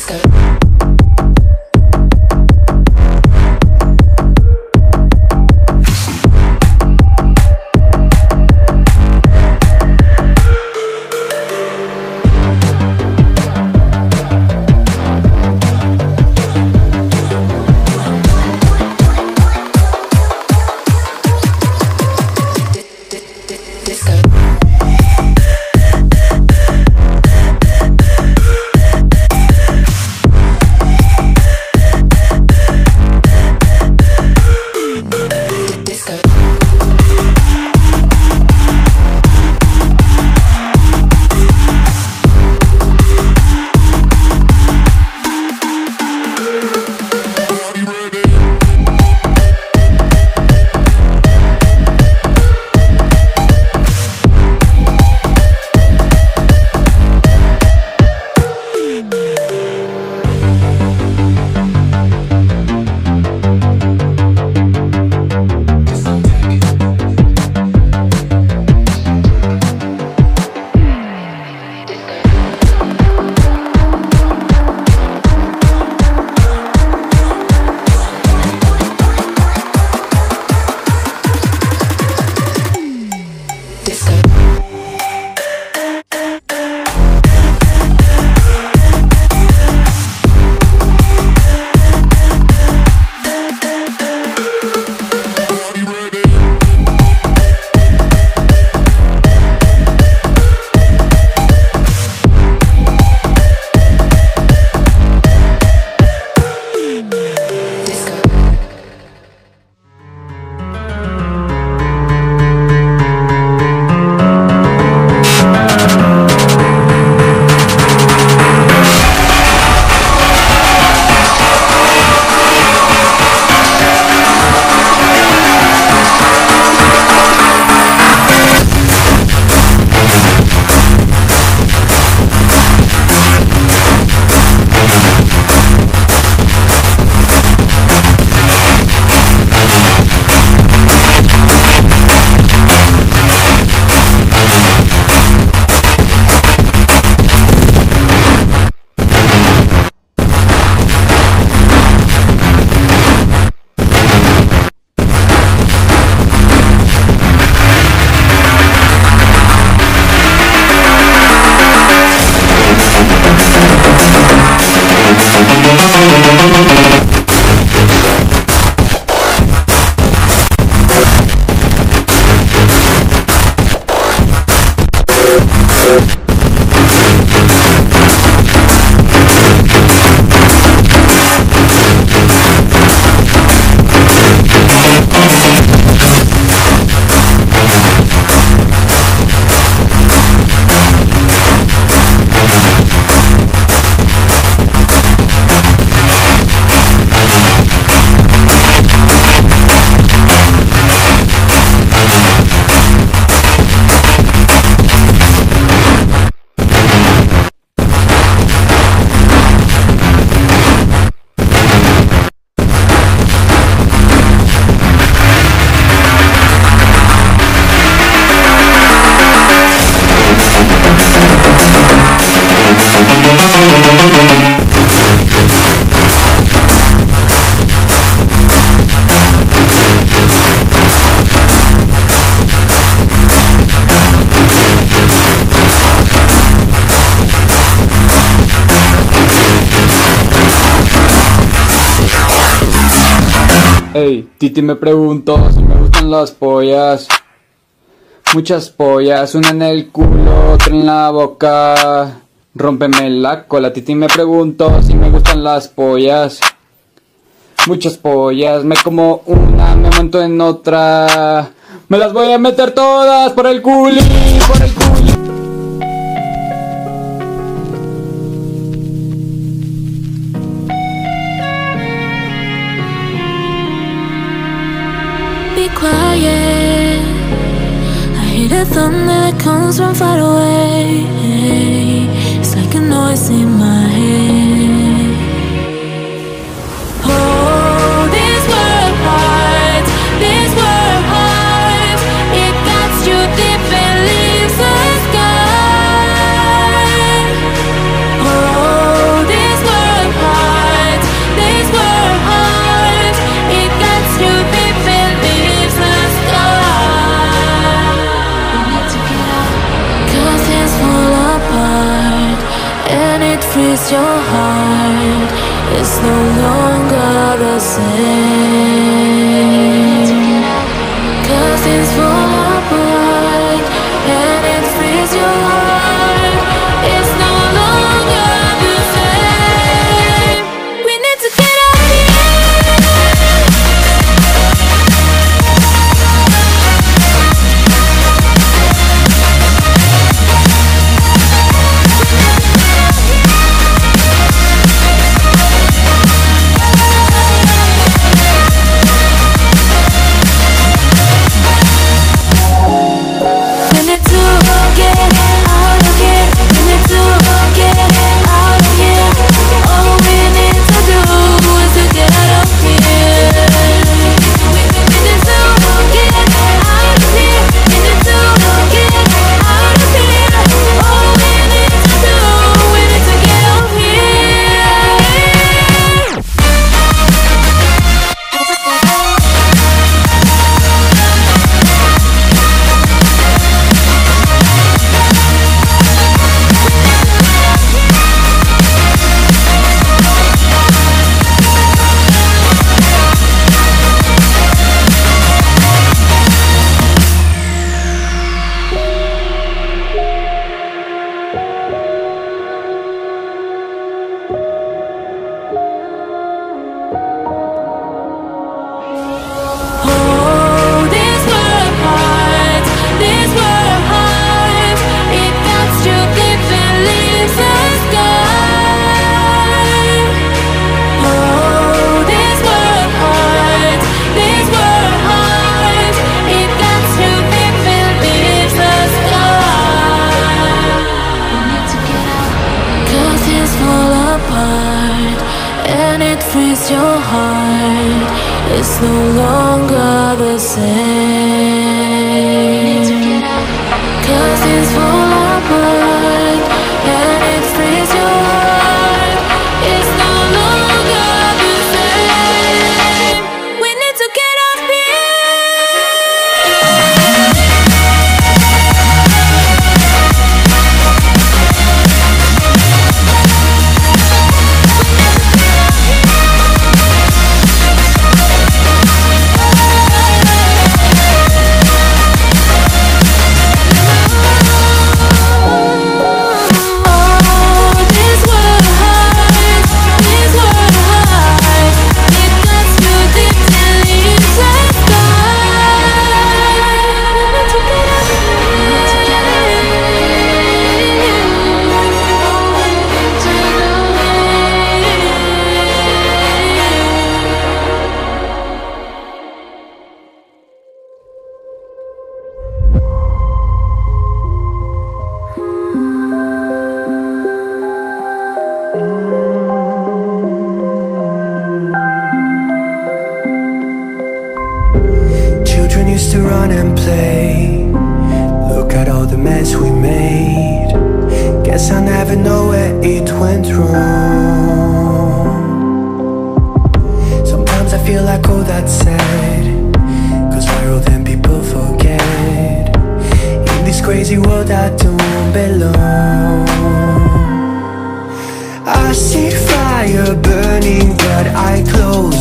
Ey, Titi me preguntó si me gustan las pollas. Muchas pollas, una en el culo, otra en la boca. Rómpeme la cola. Titi me preguntó si me gustan las pollas. Muchas pollas, me como una, me monto en otra. Me las voy a meter todas por el culi, por el culi. Be quiet, I hear the thunder that comes from far away. It's like a noise in my head. Oh, this world hurts, this world hurts. It cuts you deep and leaves a scar. Oh, this world frees your heart. It's no longer the same. 'Cause things fall apart and it frees your heart. It's no longer the same. We need to get out of here. Frees your heart. It's no longer the same. 'Cause things fall apart and it frees your heart. It's no longer the same. We need to get up used to run and play. Look at all the mess we made. Guess I never know where it went wrong. Sometimes I feel like all that's sad, 'cause viral then people forget. In this crazy world I don't belong. I see fire burning but I close